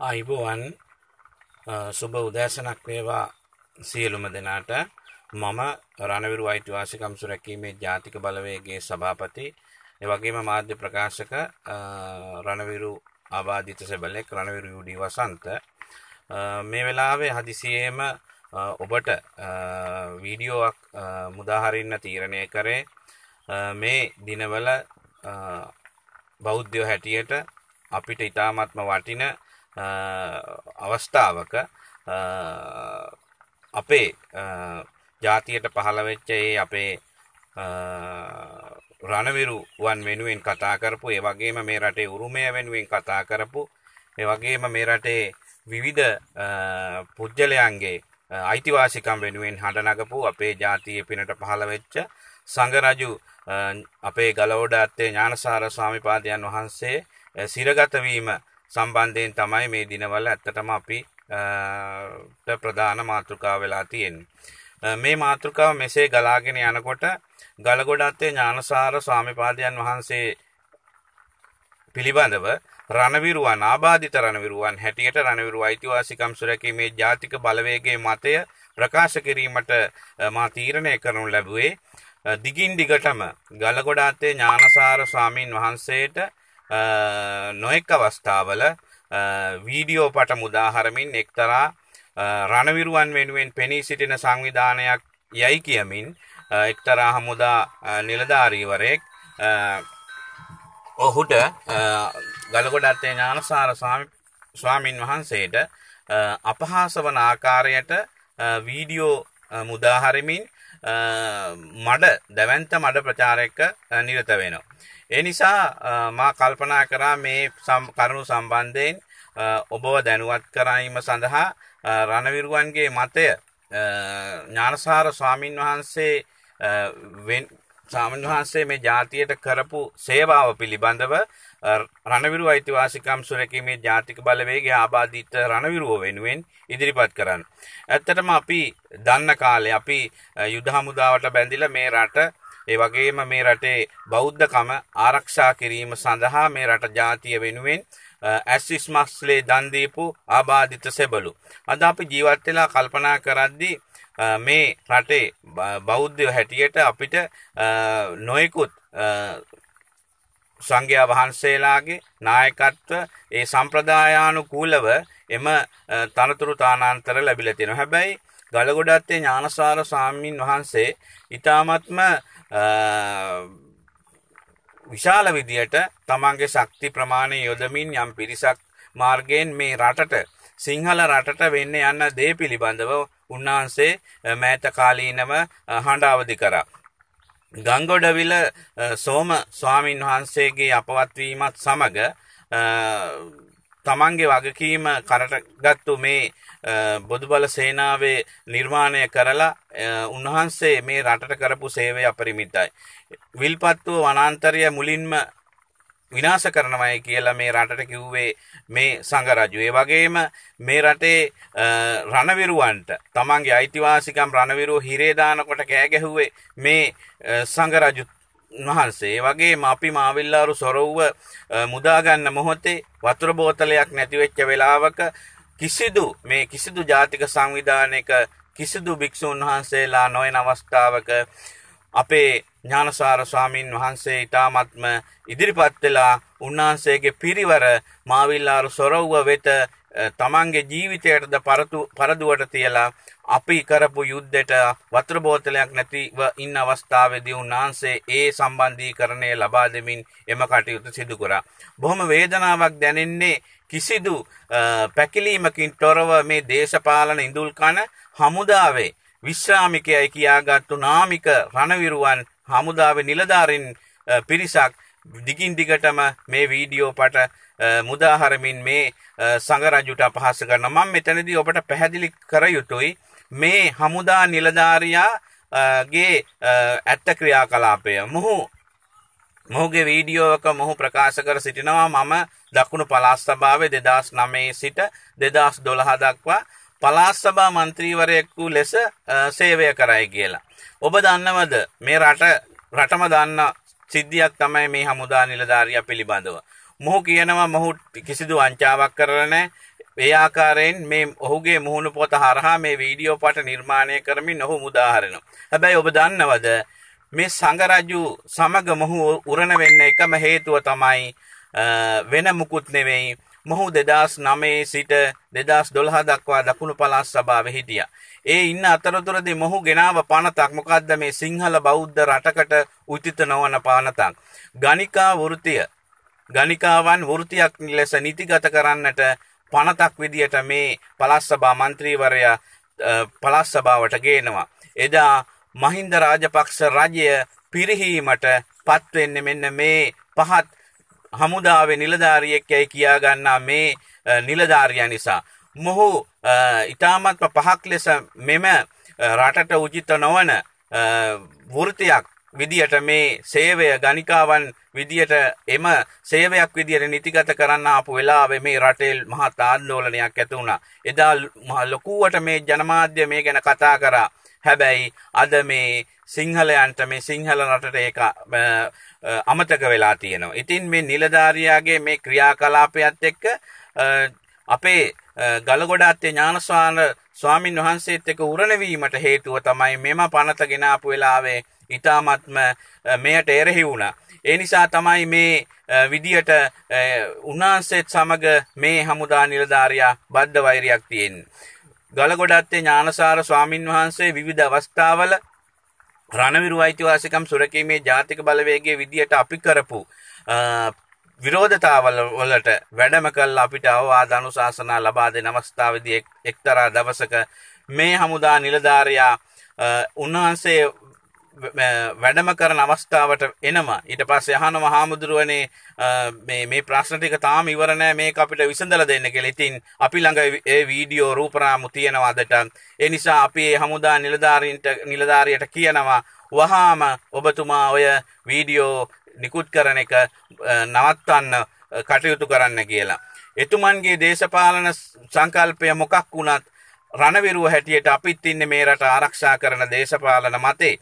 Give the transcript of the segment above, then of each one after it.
අයිබෝවන් සුබ උදෑසනක් වේවා සියලුම දෙනාට මම රණවිරු අයිතිවාසිකම් සුරැකීමේ ජාතික බලවේගයේ සභාපති එවැගේම මාධ්‍ය ප්‍රකාශක රණවිරු ආබාධිත සෙබළෙක් රණවිරු යුඩී වසන්ත මේ වෙලාවේ හදිසියෙම ඔබට වීඩියෝවක් මුදාහරින්න තීරණය කරේ මේ දිනවල බෞද්ධයෝ හැටියට අපිට ඉතාමත්ම වටින අවස්ථාවක අපේ ජාතියට පහළ වෙච්ච අපේ රණවිරුවන් වෙනුවෙන් කතා කරපු ඒ වගේම මේ රටේ උරුමය වෙනුවෙන් කතා කරපු ඒ වගේම මේ රටේ විවිධ පුජ්‍යලයන්ගේ අයිතිවාසිකම් වෙනුවෙන් හඬ නගපු අපේ ජාතියේ පිනට පහළ වෙච්ච සංඝරජු අපේ ගලවොඩ අත්තේ ඥානසාර ස්වාමිපාදයන් වහන්සේ සිරගත වීම සම්බන්ධයෙන් තමයි මේ දිනවල ඇත්තටම අපි ප්‍රධාන මාතෘකාව වෙලා තියෙන්නේ. මේ මාතෘකාව මෙසේ ගලාගෙන යනකොට ගලගොඩ අත්තේ ඥානසාර ස්වාමිපාදයන් වහන්සේ පිළිබඳව රණවිරුවන් ආබාධිත රණවිරුවන් හැටියට රණවිරු අයිතිවාසිකම් සුරැකීමේ ජාතික බලවේගයේ මතය ප්‍රකාශ කිරීමට මා තීරණය කරනු ලැබුවේ දිගින් දිගටම ගලගොඩ අත්තේ ඥානසාර ස්වාමින් වහන්සේට නොඑක් අවස්ථාවල වීඩියෝ පට මුදාහරමින් එක්තරා රණවිරුවන් වෙනුවෙන් පෙනී සිටින සංවිධානයක් යයි කියමින් එක්තරා හමුදා නිලධාරීවරයෙක් ඔහුට ගලගොඩ අත්තේ ඥානසාර ස්වාමින් වහන්සේට අපහාස වන ආකාරයට වීඩියෝ මුදාහරමින් දැවැන්ත මඩ ප්‍රචාරයක නිරත වෙනවා. ඒ නිසා මා කල්පනා කරා මේ කරුණු සම්බන්ධයෙන් ඔබව දැනුවත් කිරීම සඳහා රණවිරුවන්ගේ මතය ඥානසාර ස්වාමින් වහන්සේ මේ ජාතියට කරපු සේවාව පිළිබඳව රණවිරු අයිතිවාසිකම් සුරැකීමේ ජාතික බලවේගයේ ආබාධිත රණවිරුව වෙනුවෙන් ඉදිරිපත් කරන්න. ඇත්තටම අපි දන්න කාලේ අපි යුද හමුදාවට බැඳිලා මේ රට ඒ වගේම මේ රටේ බෞද්ධකම ආරක්ෂා කිරීම සඳහා මේ රට ජාතිය වෙනුවෙන් ඇස්විස් මස්ලේ දන් දීපු ආබාධිත සෙබළු. අද අපි ජීවත් වෙලා කල්පනා කරද්දී මේ රටේ බෞද්ධයෝ හැටියට අපිට නොයෙකුත් සංඝයා වහන්සේලාගේ නායකත්ව ඒ සම්ප්‍රදායානුකූලව එම තනතුරු තානාන්තර ලැබිලා තියෙනවා. හැබැයි ගලගොඩ අත්තේ ඥානසාර ස්වාමීන් වහන්සේ ඊ타මත්ම විශාල විදියට තමන්ගේ ශක්ති ප්‍රමාණය යොදමින් යම් පිරිසක් මාර්ගයෙන් මේ රටට සිංහල රටට වෙන්න යන දේ පිළිබඳව උන්වහන්සේ මෑත කාලීනව හඬ අවදි කරා. ගංගොඩවිල සෝම ස්වාමීන් වහන්සේගේ අපවත් වීමත් සමග තමන්ගේ වගකීම කරටගත්තු මේ බොදුබල සේනාවේ නිර්මාණය කරලා උන්වහන්සේ මේ රටට කරපු සේවය අපරිමිතයි. විල්පත්තුව වනාන්තරය මුලින්ම විනාශ කරනවයි කියලා මේ රටට කිව්වේ මේ සංඝරජු. ඒ වගේම මේ රටේ රණවිරුවන්ට තමන්ගේ අයිතිවාසිකම් රණවිරුව හිරේ දානකොට කෑ ගැහුවේ මේ සංඝරජු වහන්සේ. ඒ වගේම අපි මාවිල්ලාරු සොරව්ව මුදා ගන්න මොහොතේ වතුර බෝතලයක් නැති වෙච්ච වෙලාවක කිසිදු ජාතික සංවිධානයක කිසිදු භික්ෂුන් වහන්සේලා නොවන අවස්ථාවක අපේ ඥානසාර ස්වාමින් වහන්සේ ඊ타මත්ම ඉදිරිපත් වෙලා උන්වහන්සේගේ පිරිවර මාවිල්ලාරු සොරව්ව වෙත තමන්ගේ ජීවිතයටද පරදුවට තියලා අපි කරපු යුද්ධයට වතුර බෝතලයක් නැතිව ඉන්න අවස්ථාවේදී උන්වහන්සේ ඒ සම්බන්ධීකරණය ලබා දෙමින් එම කටයුතු සිදු කරා. බොහොම වේදනාවක් දැනෙන්නේ කිසිදු පැකිලීමකින් තොරව මේ දේශපාලන ඉඳුල්කන හමුදාවේ විශ්‍රාමිකයයි කියාගත්තු නාමික රණවිරුවන් හමුදාවේ නිලධාරීන් පිරිසක් දිගින් දිගටම මේ වීඩියෝ පට මුදාහරමින් මේ සංඝරජුට අපහාස කරනවා. මම මෙතනදී ඔබට පැහැදිලි කර යුතුයි මේ හමුදා නිලධාරියාගේ ඇත්ත ක්‍රියාකලාපය. මොහුගේ වීඩියෝ එක මොහු ප්‍රකාශ කර සිටිනවා මම දකුණු පළාත් සභාවේ 2009 සිට 2012 දක්වා පළාත් සභා මන්ත්‍රීවරයෙකු ලෙස සේවය කරයි කියලා. ඔබ දන්නවද මේ රටම දන්න සිද්ධියක් තමයි මේ හමුදා නිලධාරියා පිළිබඳව. මොහු කියනවා මොහු කිසිදු වංචාවක් කරලා නැහැ. ඒ ආකාරයෙන් මේ ඔහුගේ මුහුණු පොත හරහා මේ වීඩියෝ පට නිර්මාණය කරමින් ඔහු මුදා හරිනවා. හැබැයි ඔබ දන්නවද මේ සංඝරජු සමග මොහු උරණ වෙන්න එකම හේතුව තමයි වෙන මුකුත් නෙවෙයි. මොහු 2009 සිට 2012 දක්වා දකුණු පළාත් සභාවේ හිටියා. ඒ ඉන්න අතරතුරදී මොහු ගෙනාව පනතක්. මොකද්ද මේ සිංහල බෞද්ධ රටකට උචිත නොවන පනතක්. ගණිකා වෘත්තිය. ගණිකාවන් වෘත්තියක් ලෙස නීතිගත කරන්නට පනතක් විදියට මේ පළාත් සභා මන්ත්‍රීවරයා පළාත් සභාවට ගේනවා. එදා මහින්ද රාජපක්ෂ රජය පිරිහීමට පත් වෙන්නේ මෙන්න මේ පහත් හමුදාවේ නිලධාරියෙක් යයි කියා ගන්නා මේ නිලධාරියා නිසා. මොහු ඊටමත් පහක් ලෙස මෙම රටට උචිත නොවන වෘත්තියක් විදියට මේ සේවය ගණිකාවන් විදියට එම සේවයක් විදියට නීතිගත කරන්න ආපු වෙලාවේ මේ රටේ මහත් ආందోලනයක් ඇති වුණා. එදා ලොකුවට මේ ජනමාධ්‍ය මේ ගැන කතා කරා. හැබැයි අද මේ සිංහලයන්ට මේ සිංහල රටට ඒක අමතක වෙලා තියෙනවා. ඉතින් මේ නිලධාරියාගේ මේ ක්‍රියාකලාපයත් එක්ක අපේ ගලගොඩාත්තේ ඥානස්වාන ස්වාමින් වහන්සේත් එක්ක උරණ වීමට හේතුව තමයි මෙම පනත ගෙන ආපු වෙලාවේ ඊටාත්ම මෙයට එරෙහි වුණා. ඒ නිසා තමයි මේ විදියට උන්වහන්සේත් සමග මේ හමුදා නිලධාරියා බද්ධ වෛරයක් තියෙන්නේ. ගලගොඩාත්තේ ඥානසාර ස්වාමින් වහන්සේ විවිධ අවස්ථාවල රණවිරු අයිතිවාසිකම් සුරකීමේ ජාතික බලවේගයේ විදියට අපි කරපු විරෝධතාවල වලට වැඩම කළා අපිට අවවාද අනුශාසනා ලබා දෙන අවස්ථාවේදී එක්තරා දවසක මේ හමුදා නිලධාරියා උන්වහන්සේ වැඩම කරන අවස්ථාවට එනවා. ඊට පස්සේ අහනවා හාමුදුරුවනේ මේ ප්‍රශ්න ටික තාම ඉවර නැහැ මේක අපිට විසඳලා දෙන්න කියලා. ඉතින් අපි ළඟ ඒ වීඩියෝ රූපරාමු තියෙනවා අදට. ඒ නිසා අපි මේ හමුදා නිලධාරියට කියනවා වහාම ඔබතුමා ඔය වීඩියෝ නිකුත් කරන එක නවත්වන්න කටයුතු කරන්න කියලා. එතුමන්ගේ දේශපාලන සංකල්පය මොකක් වුණත් රණවිරුව හැටියට අපිත් ඉන්නේ මේ රට ආරක්ෂා කරන දේශපාලන මතේ.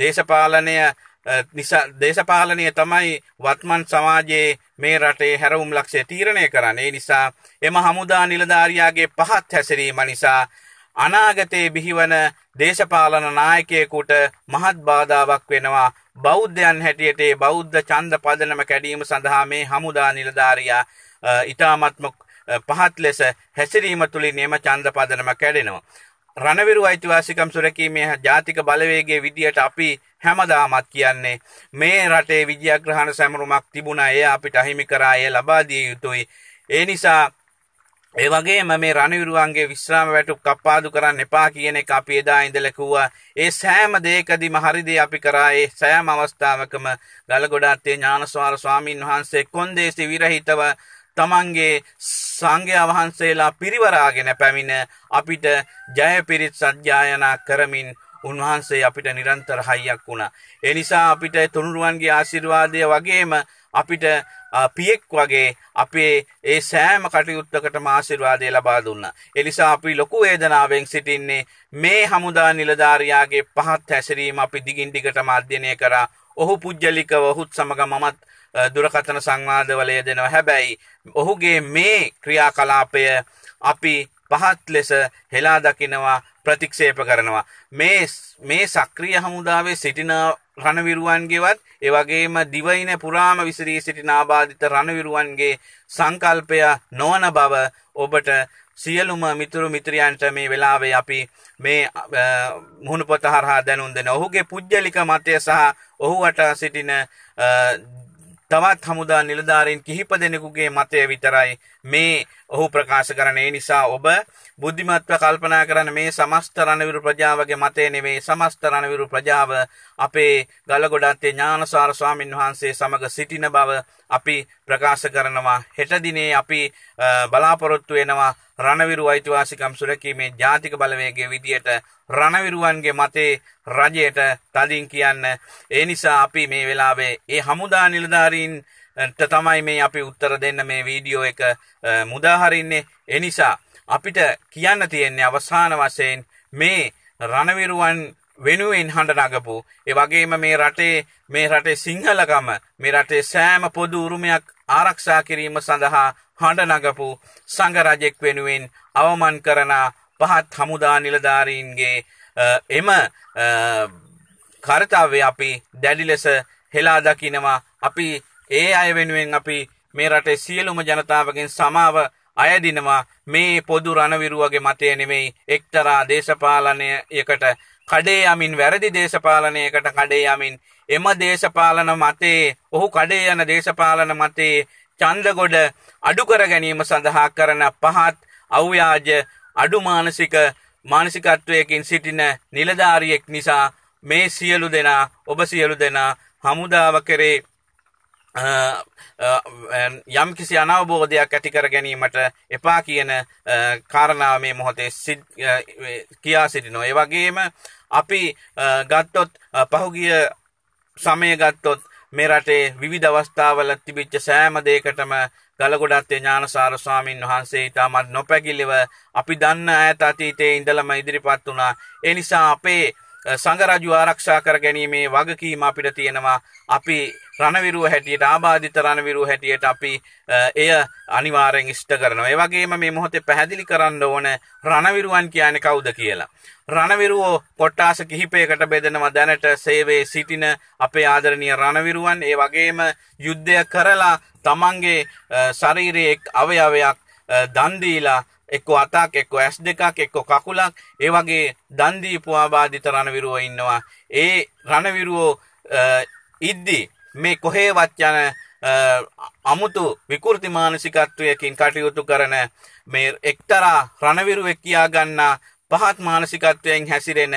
දේශපාලනය තමයි වත්මන් සමාජයේ මේ රටේ හැරවුම් ලක්ෂ්‍ය තීරණය කරන්නේ. ඒ නිසා එම හමුදා නිලධාරියාගේ පහත් හැසිරීම නිසා අනාගතයේ බිහිවන දේශපාලන නායකයෙකුට මහත් බාධාවක් වෙනවා. බෞද්ධයන් හැටියට බෞද්ධ ඡන්ද පදනම කැඩීම සඳහා මේ හමුදා නිලධාරියා ඊටාත්ම පහත් ලෙස හැසිරීම තුළින් එම ඡන්ද පදනම කැඩෙනවා. රණවිරු අයිතිවාසිකම් සුරකීමේ ජාතික බලවේගයේ විදියට අපි හැමදාමත් කියන්නේ මේ රටේ විජයග්‍රහණ සැමරුමක් තිබුණා. එය අපිට අහිමි කරා. එය ලබා දිය යුතුයි. ඒ නිසා ඒ වගේම මේ රණවිරුවන්ගේ විශ්‍රාම වැටුප් කප්පාදු කරන්න එපා කියන එක අපි එදා ඉඳලා කිව්වා. ඒ සෑම දෙයකදීම හරි දේ අපි කරා. ඒ සෑම අවස්ථාවකම ගලගොඩාත්තේ ඥානස්වාර ස්වාමින් වහන්සේ කොන්දේසි විරහිතව තමන්ගේ සංඝයා වහන්සේලා පිරිවරාගෙන පැමිණ අපිට ජය පිරිත් සජ්ජායනා කරමින් උන්වහන්සේ අපිට නිරන්තර හයියක් වුණා. ඒ නිසා අපිට තුනුරුවන්ගේ ආශිර්වාදය වගේම අපිට පියෙක් වගේ අපේ ඒ සෑම කටයුත්තකටම ආශිර්වාදය ලබා දුන්නා. ඒ නිසා අපි ලොකු වේදනාවෙන් සිටින්නේ මේ හමුදා නිලධාරියාගේ පහත් හැසිරීම අපි දිගින් දිගටම අධ්‍යයනය කරා. ඔහු පුජ්‍යලිකව ඔහුත් සමග මමත් දුරකථන සංවාදවල යෙදෙනවා. හැබැයි ඔහුගේ මේ ක්‍රියාකලාපය අපි පහත් ලෙස හෙලා දකිනවා, ප්‍රතික්ෂේප කරනවා. මේ සක්‍රීය හමුදාවේ සිටින රණවිරුවන්ගේවත් ඒ වගේම දිවයින පුරාම විසිරී සිටින ආබාධිත රණවිරුවන්ගේ සංකල්පය නොවන බව ඔබට සියලුම මිතුරු මිත්‍රයන්ට මේ වෙලාවේ අපි මේ මුහුණු පොත හරහා දැනුම් දෙන ඔහුගේ පුජ්‍යලික මතය සහ ඔහුට සිටින තවත් හමුදා නිලධාරීන් කිහිප දෙනෙකුගේ මතය විතරයි මේ ඔහු ප්‍රකාශ කරන. ඒ නිසා ඔබ බුද්ධිමත්ව කල්පනා කරන මේ සමස්ත රණවිරු ප්‍රජාවගේ මතය නෙවෙයි. සමස්ත රණවිරු ප්‍රජාව අපේ ගලගොඩාත්තේ ඥානසාර ස්වාමින් වහන්සේ සමග සිටින බව අපි ප්‍රකාශ කරනවා. හෙට දිනේ අපි බලාපොරොත්තු වෙනවා රණවිරු අයිතිවාසිකම් සුරකීමේ ජාතික බලවේගයේ විදියට රණවිරුවන්ගේ මතේ රජයට තදින් කියන්න. ඒ නිසා අපි මේ වෙලාවේ ඒ හමුදා නිලධාරීන් තමයි මේ අපි උත්තර දෙන්න මේ වීඩියෝ එක මුදා හරින්නේ. ඒ නිසා අපිට කියන්න තියෙන්නේ අවසාන වශයෙන් මේ රණවිරුවන් වෙනුවෙන් හඬ නගපු ඒ වගේම මේ රටේ සිංහලකම මේ රටේ සෑම පොදු උරුමයක් ආරක්ෂා කිරීම සඳහා හඬ නගපු සංඝ රජෙක් වෙනුවෙන් අවමන් කරන පහත් හමුදා නිලධාරීන්ගේ එම කාර්යය අපි දැඩි ලෙස හෙලා දකිනවා. අපි ඒ අය වෙනුවෙන් අපි මේ රටේ සියලුම ජනතාවගෙන් සමාව අයදිනවා. මේ පොදු රණවිරුවගේ මතය නෙමෙයි, එක්තරා දේශපාලනයකට කඩේ යමින්, වැරදි දේශපාලනයකට කඩේ යමින් එම දේශපාලන මතේ, ඔහු කඩේ යන දේශපාලන මතේ ඡන්දගොඩ අඩු කර ගැනීම සඳහා කරන පහත් අව්‍යාජ අඩු මානසිකත්වයකින් සිටින නිලධාරියෙක් නිසා මේ සියලු දෙනා, ඔබ සියලු දෙනා හමුදාව කරේ යම් කිසි අනවබෝධයක් ඇති කර ගැනීමට එපා කියන කාරණාව මේ මොහොතේ කියා සිටිනවා. ඒ වගේම අපි ගත්තොත් පහුගිය සමය ගත්තොත් මේ රටේ විවිධ අවස්ථාවල තිබිච්ච සෑම දෙයකටම ගලගොඩත්තේ ඥානසාර ස්වාමීන් වහන්සේ ඉතාමත් නොපැකිලිව අපි දන්න ඈත අතීතයේ ඉඳලම ඉදිරිපත් වුණා. ඒ නිසා අපේ සංඝ රජු ආරක්ෂා කර ගැනීමේ වගකීම අපිට තියෙනවා. අපි රණවිරුව හැටියට, ආබාධිත රණවිරුව හැටියට අපි එය අනිවාර්යෙන් ඉෂ්ට කරනවා. ඒ වගේම මේ මොහොතේ පැහැදිලි කරන්න ඕන රණවිරුවන් කියන්නේ කවුද කියලා. රණවිරුවෝ කොට්ටාස කිහිපයකට බෙදෙනවා. දැනට සේවයේ සිටින අපේ ආදරණීය රණවිරුවන්, ඒ වගේම යුද්ධය කරලා තමන්ගේ ශරීරයේ එක් අවයවයක් දන් දීලා, එක්ක අතක්, එක්ක ඇස් දෙකක්, එක්ක කකුලක්, ඒ වගේ දන් දීපු ආබාධිත රණවිරුවෝ ඉන්නවා. ඒ රණවිරුවෝ ඉද්දි මේ කොහේවත් යන අමුතු විකෘති මානසිකත්වයකින් කටයුතු කරන මේ එක්තරා රණවිරුවෙක් කියා ගන්නා පහත් මානසිකත්වයෙන් හැසිරෙන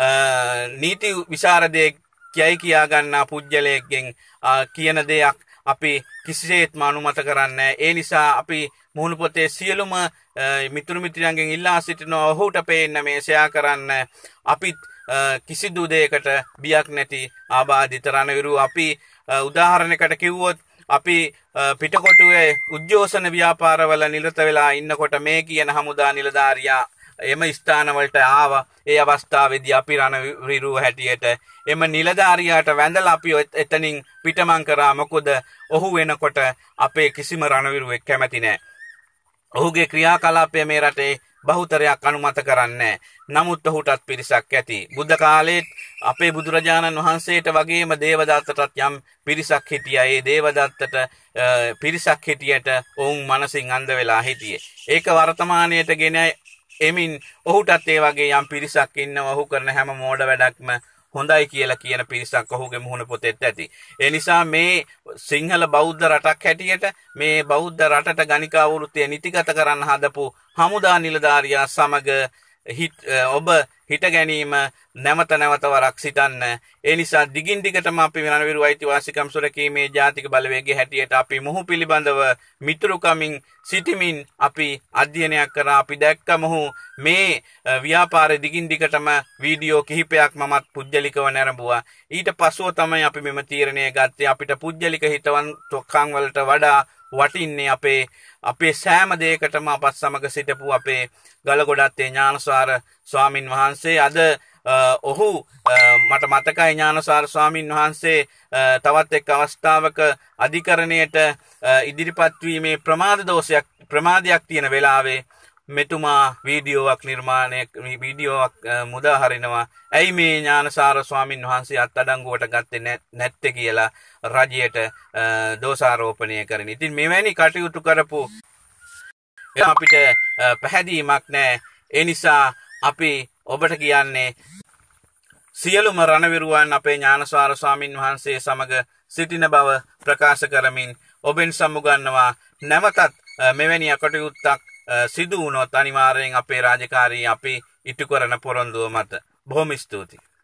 නීති විශාරදයෙක් කියයි කියා ගන්නා පුජ්‍යලයෙන් කියන දෙයක් අපි කිසිසේත්ම අනුමත කරන්නේ. ඒ නිසා අපි මුහුණු පොතේ සියලුම මිතුරු මිත්‍රයන්ගෙන් ඉල්ලා සිටිනවා ඔහුට පේන්න මේ ෂෙයා කරන්න. අපිත් කිසිදු දෙයකට බියක් නැති ආබාධිත රණවිරුව. අපි උදාහරණයකට කිව්වොත් අපි පිටකොටුවේ උද්ඝෝෂණ ව්‍යාපාරවල නිරත වෙලා ඉන්නකොට මේ කියන හමුදා නිලධාරියා එම ස්ථානවලට ආවා. ඒ අවස්ථාවේදී අපි රණවිරුව හැටියට එම නිලධාරියාට වැඳලා අපි එතනින් පිටමං කරා. මොකද ඔහු වෙනකොට අපේ කිසිම රණවිරුවෙක් කැමති නැහැ. ඔහුගේ ක්‍රියාකලාපය මේ රටේ බහුතරයක් අනුමත කරන්නේ. නමුත් ඔහුටත් පිරිසක් ඇති. බුද්ධ කාලේත් අපේ බුදුරජාණන් වහන්සේට වගේම දේවදත්තටත් යම් පිරිසක් හිටියා. ඒ දේවදත්තට පිරිසක් හිටියට ඔවුන් මනසින් අන්ධ වෙලා හිටියේ. ඒක වර්තමානයට ගෙන එමින් ඔහුටත් ඒ වගේ යම් පිරිසක් ඉන්නවා. ඔහු කරන හැම මෝඩ වැඩක්ම හොඳයි කියලා කියන පිරිසක් ඔහුගේ මුහුණ පොතේත් ඇති. ඒ නිසා මේ සිංහල බෞද්ධ රටක් හැටියට මේ බෞද්ධ රටට ගණිකා වෘත්තිය නිතිගත කරන්න හදපු හමුදා නිලධාරියා සමග ඔබ හිට ගැනීම නැවත නැවත වරක් සිතන්න. ඒ නිසා දිගින් දිගටම අපි රණවිරු අයිතිවාසිකම් සුරකීමේ ජාතික බලවේගයේ හැටියට අපි මොහු පිළිබඳව මිතුරුකමින් සිටිමින් අපි අධ්‍යයනයක් කරා. අපි දැක්ක මොහු මේ ව්‍යාපාරයේ දිගින් දිගටම වීඩියෝ කිහිපයක් මමත් පුජ්‍යලිකව නැරඹුවා. ඊට පස්සුව තමයි අපි මෙම තීරණය ගත්තේ. අපිට පුජ්‍යලික හිතවන්තකම් වලට වඩා වටින්නේ අපේ සෑම දෙයකටම අපත් සමග සිටපු අපේ ගලගොඩත්තේ ඥානසාර ස්වාමින් වහන්සේ. අද ඔහු මට මතකයි ඥානසාර ස්වාමින් වහන්සේ තවත් එක් අවස්ථාවක අධිකරණයට ඉදිරිපත් වීමේ ප්‍රමාදයක් තියෙන වෙලාවේ මෙතුමා වීඩියෝවක් මුදා හරිනවා. ඇයි මේ ඥානසාර ස්වාමින් වහන්සේ අත්අඩංගුවට ගත්තේ නැත්තේ කියලා රජයට දෝෂාරෝපණය කරන. ඉතින් මෙවැනි කටයුතු කරපු අපිට පැහැදීමක් නැහැ. ඒ නිසා අපි ඔබට කියන්නේ සියලුම රණවිරුවන් අපේ ඥානසාර ස්වාමින් වහන්සේ සමග සිටින බව ප්‍රකාශ කරමින් ඔබෙන් සමුගන්නවා. නැවතත් මෙවැනි කටයුත්තක් සිදු වුණොත් අනිවාර්යෙන් අපේ රාජකාරී අපි ඉටු කරන පොරොන්දුව මත. බොහොම ස්තුතියි.